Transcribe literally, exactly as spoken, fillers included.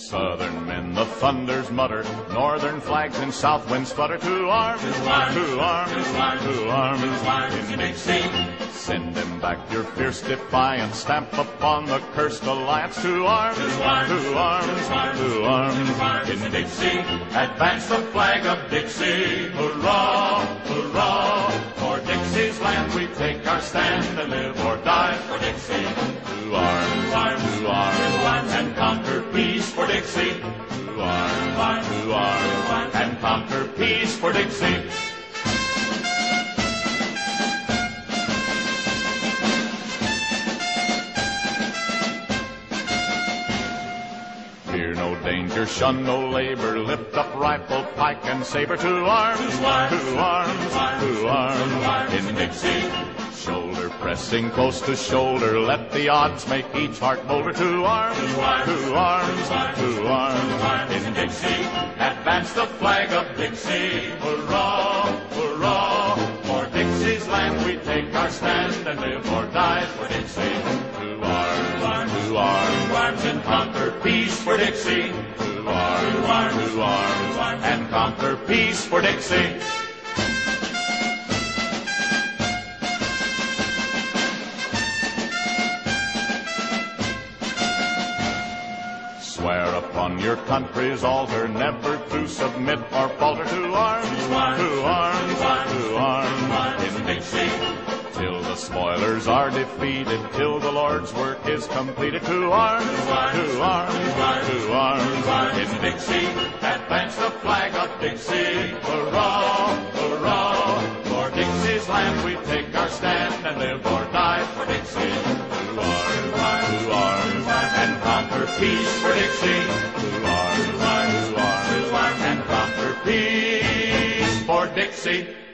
Southern men, the thunders mutter, northern flags and south winds flutter. To arms, to arms, to arms, to arms in Dixie. Send them back your fierce defiance, stamp upon the cursed alliance. To arms, to arms, to arms in Dixie. Advance the flag of Dixie. Hurrah, hurrah, for Dixie's land we take our stand and live or die for Dixie. To arms, to arms, and conquer peace for Dixie. To arms, to arms, and conquer peace for Dixie. Fear no danger, shun no labor, lift up rifle, pike, and saber. To arms, to arms, to arms in Dixie. Shoulder pressing close to shoulder, let the odds make each heart bolder. To arms, to arms, to arms in Dixie. Advance the flag of Dixie. Hurrah, hurrah, for Dixie's land we take our stand and live or die for Dixie. To arms, to arms, and conquer peace for Dixie. To arms, to arms, and conquer peace for Dixie. Swear upon your country's altar never to submit or falter. To arms, to arms, to arms in Dixie. Till the spoilers are defeated, till the Lord's work is completed. To arms, to arms, to arms in Dixie. Advance the flag of Dixie. Hurrah, hurrah, for Dixie's land we take our stand and live or die for Dixie. To arms, to arms, and conquer peace for Dixie. To arms, to arms, and conquer peace for Dixie.